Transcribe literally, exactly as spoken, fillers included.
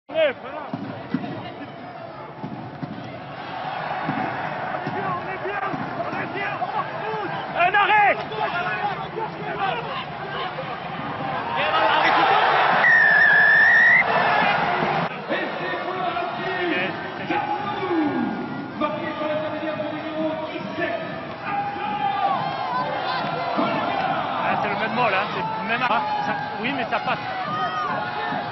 Un arrêt. C'est le même mot là, c'est le même. Oui, mais ça passe.